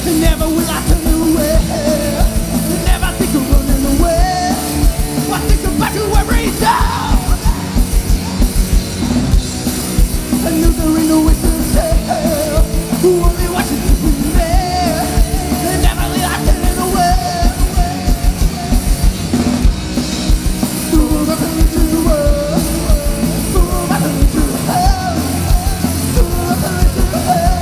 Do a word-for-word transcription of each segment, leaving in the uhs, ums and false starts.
Never will I turn away. Never think of running away. I think about you every day. I knew there ain't no way to tell who only watches you from there. Never will I turn away. Fool, I turn into the world. Fool, I turn into hell. Fool, I turn into hell.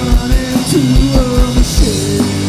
turn into a machine.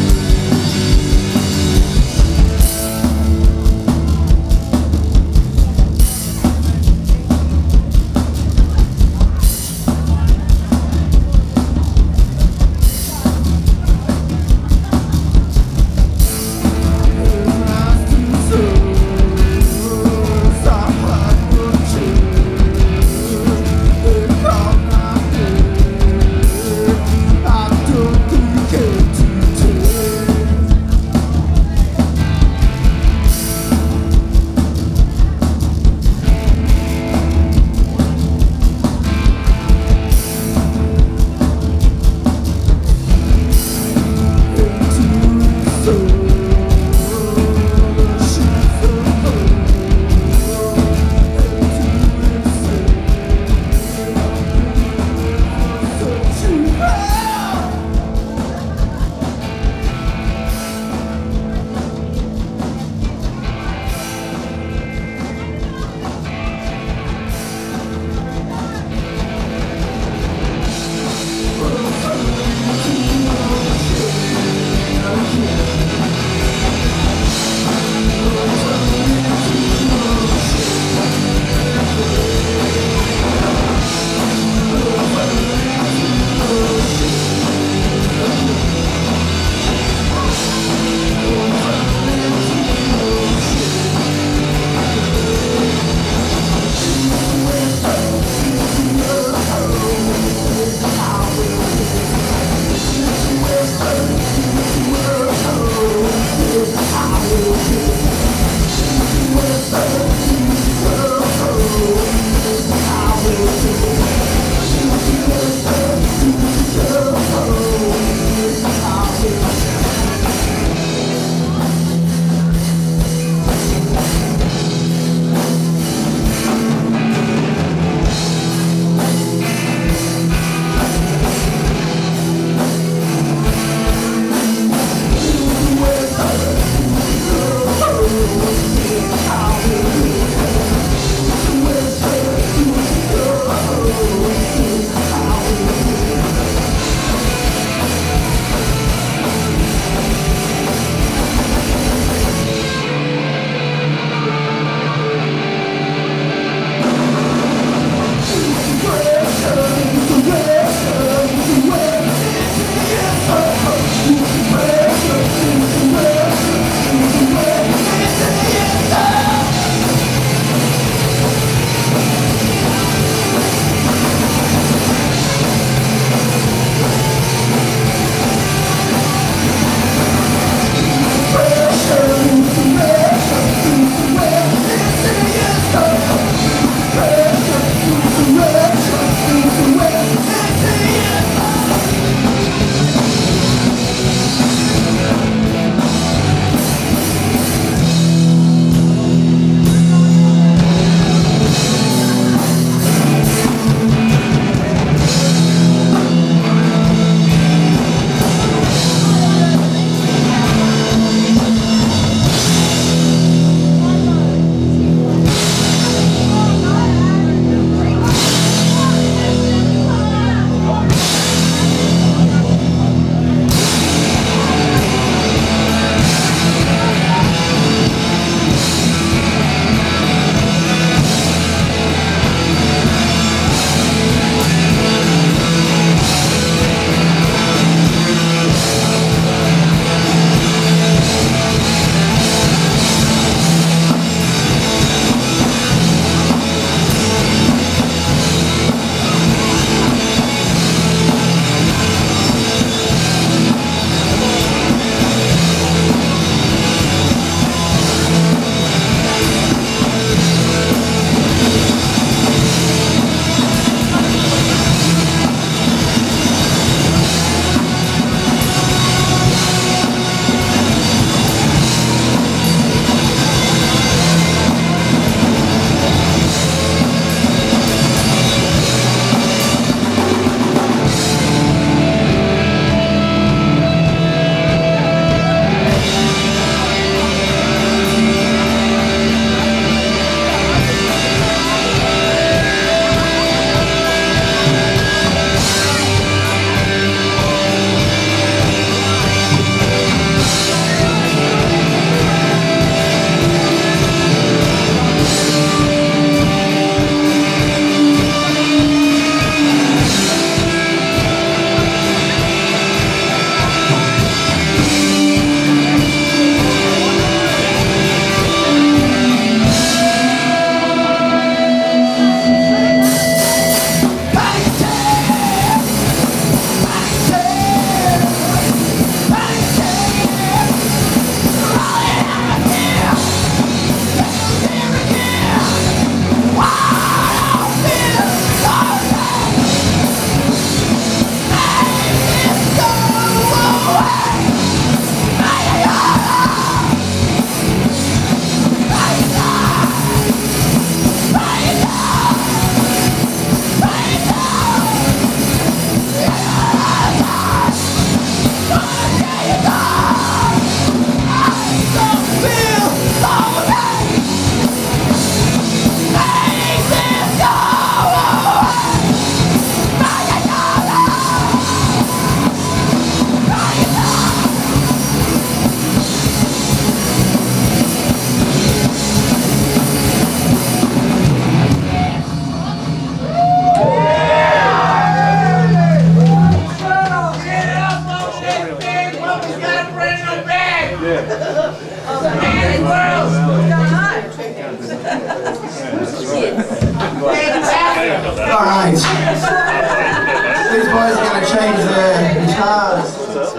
Alright. These boys are going to change their guitars.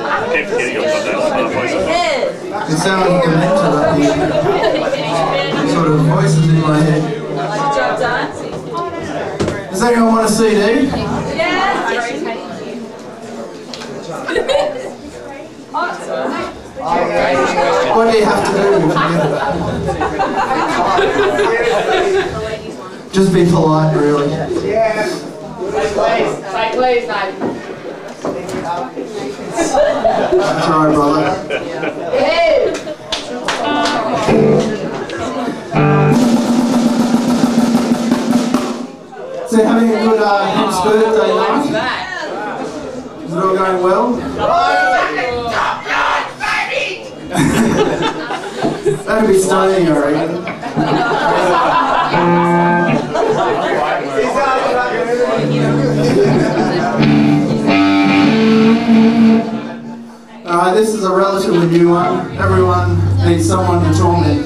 It sounds like a mentor up here. Sort of voices in my head. Does anyone want a C D? Yeah. What do you have to do to get it? Just be polite, really. Yeah. Say please. Say please, mate. That's alright, brother. Hey. So having a good uh, Hemp's birthday night? Is it all going well? That'd be stunning, I reckon. Alright, this is a relatively new one. Everyone needs someone to torment.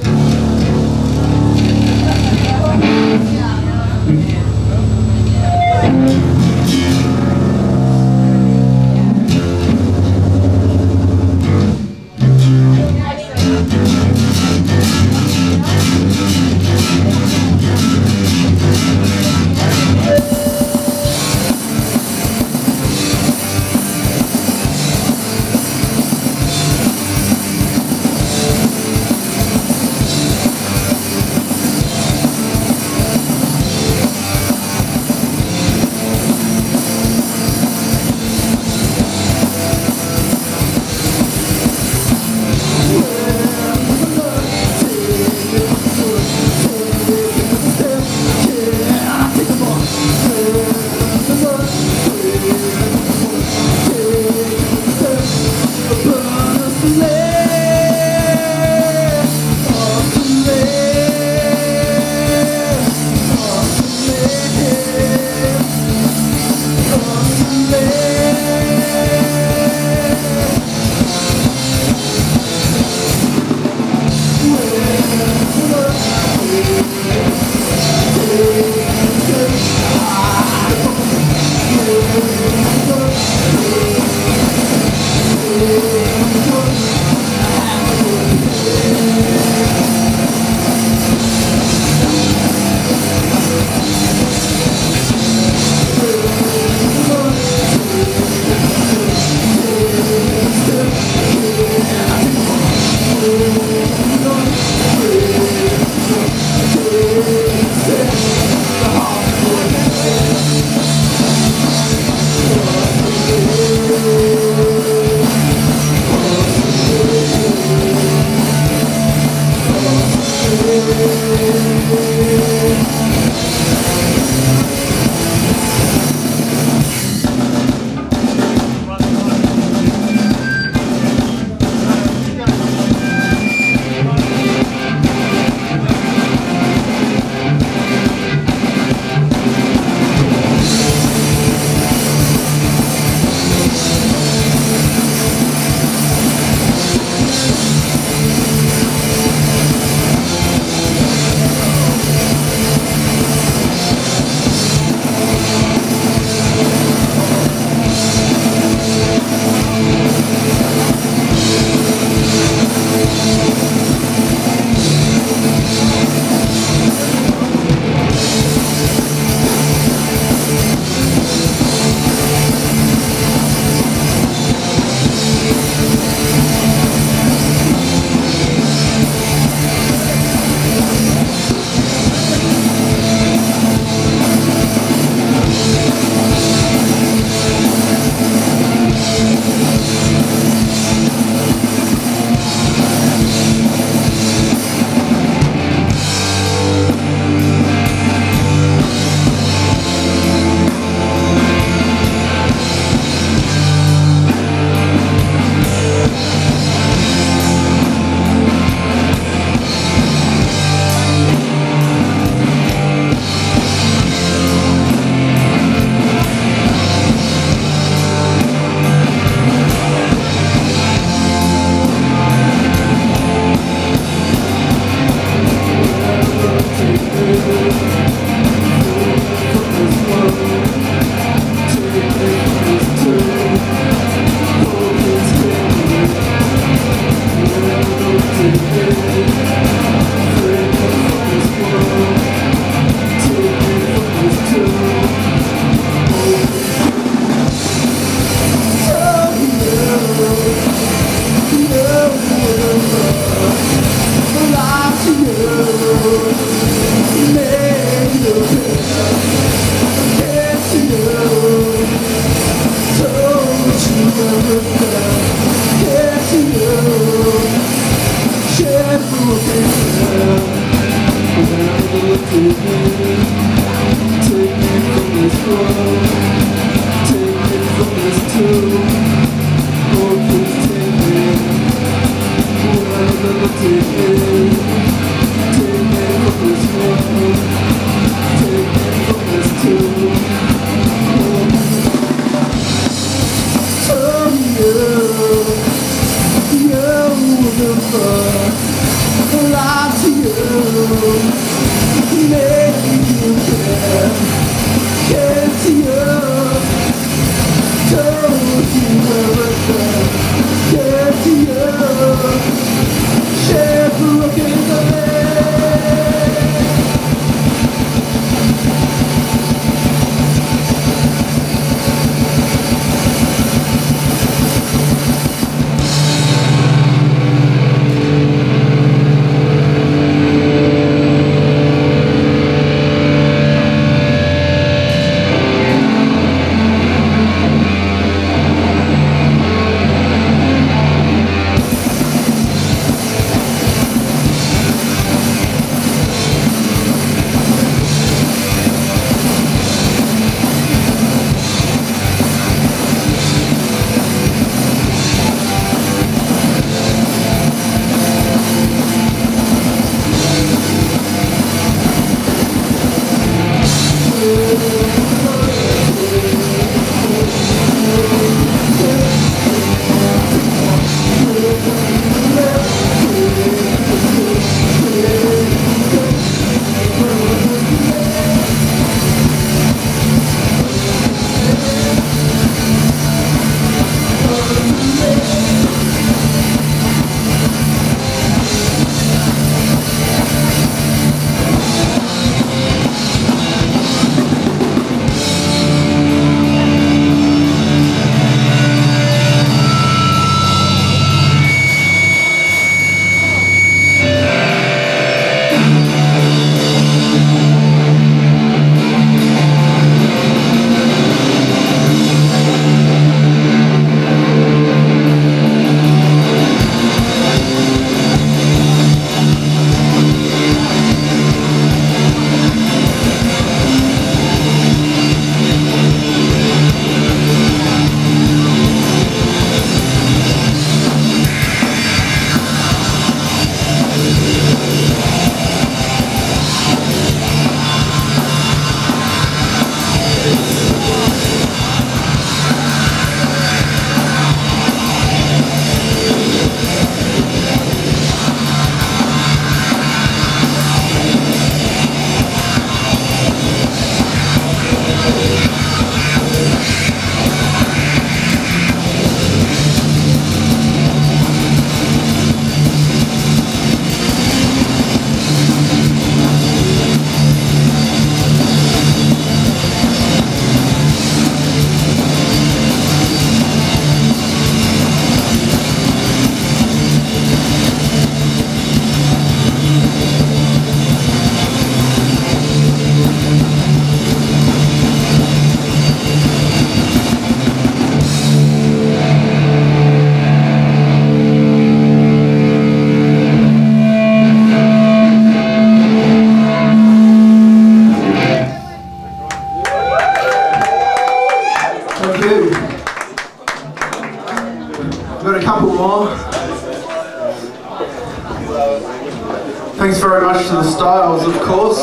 Thanks very much to the Styles, of course.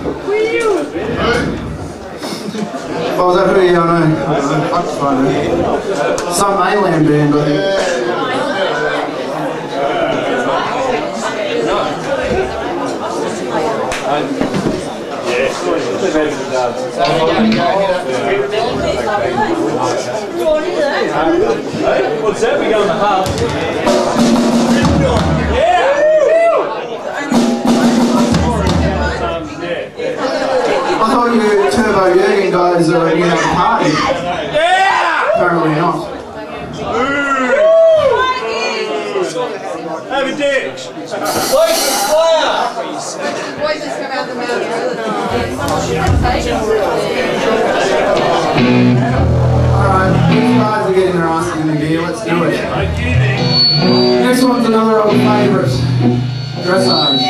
Oh, was that who? Yeah, I know. I don't know. Fuck's fine. Some alien band, I think. Hey, what's that? We go in the hub. Yeah! I thought you Turbo Jurgen guys are you know, party. Yeah! Apparently not. Have a dick! Voices come out the mouth. Alright, these guys are getting their asses in the gear, let's do it. Next one's another old favourite. Dressage.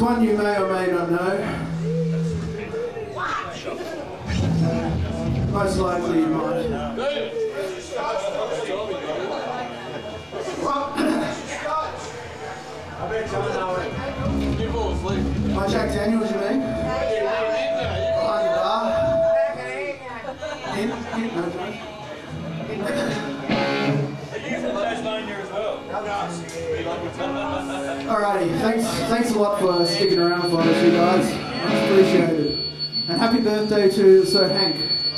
one you may or may not know. Most likely you might. My Jack Daniels, you mean? Behind the bar. In? In? No, Josh. Alrighty, thanks, thanks a lot for sticking around for us, you guys. Much appreciated. And happy birthday to Sir Hank.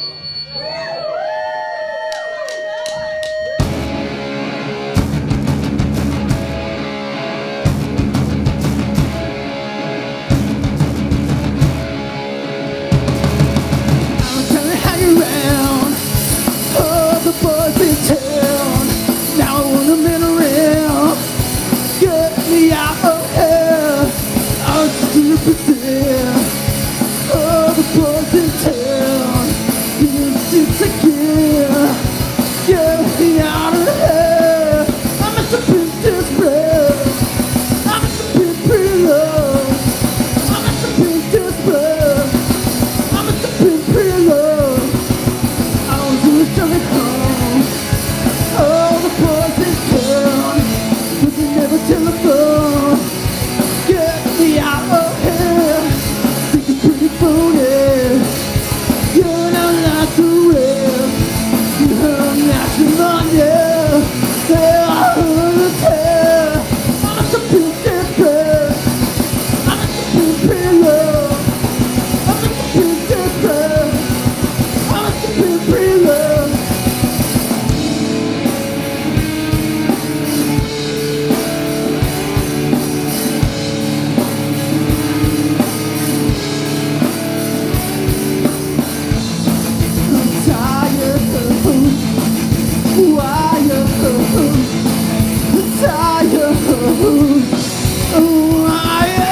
I'm trying to hang around all the boys in town. Now I want a man around. Get me out of here. I'm stupid. All the boys in town. This is again. Get me out of here. I'm a stupid spread. I'm a stupid preload. I'm a stupid spread. I'm a stupid preload. I was just trying to come. All the boys in town. But they never telephone. Get me out of here. Think you're pretty phony. You're not like the rest. You're not your money. They're all the time. I'm a stupid spread. I'm a stupid preload. I'm a stupid spread. I'm a stupid preload. I'm tired of wired. I'm tired of wired.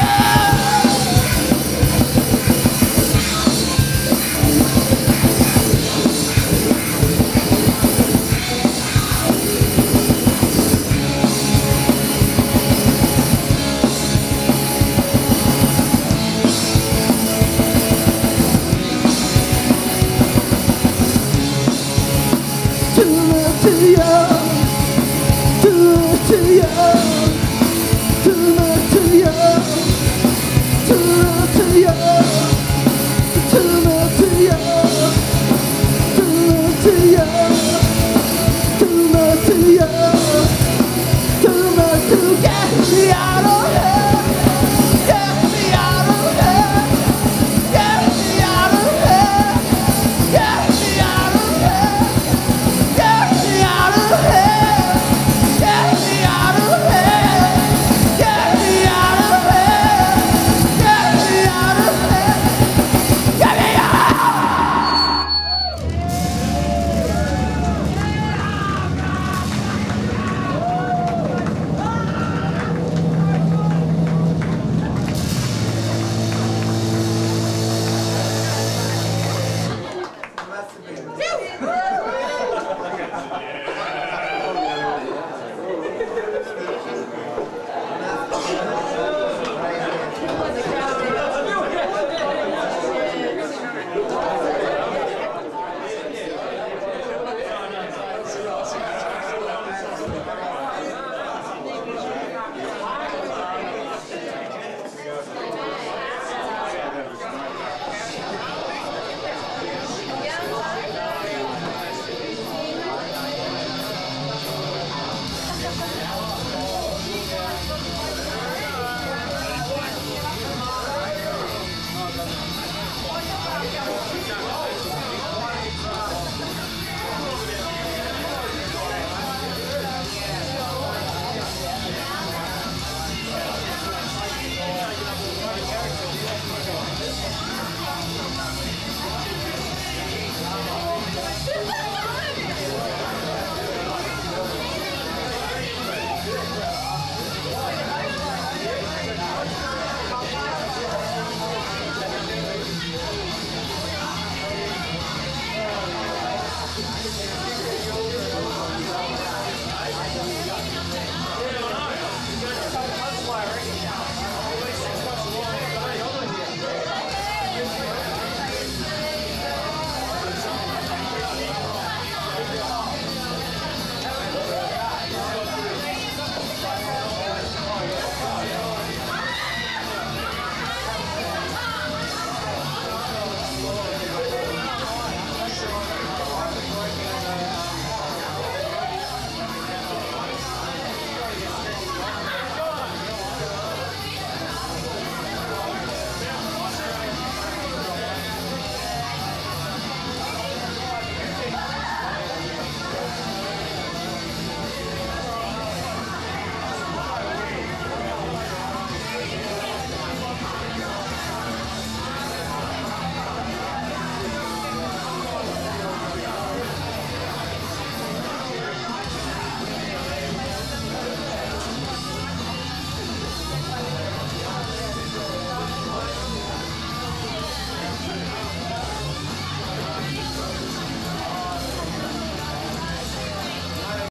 Too much too young, too much too young, too much too young, too much too young, too much too young, too much too young, too much too young, too much to get me out of here, get me out of here, get me out of here, get me out of here. Get me out of here! Get me out of here! Get me out of here! Get me out of here! Get me out! Must have been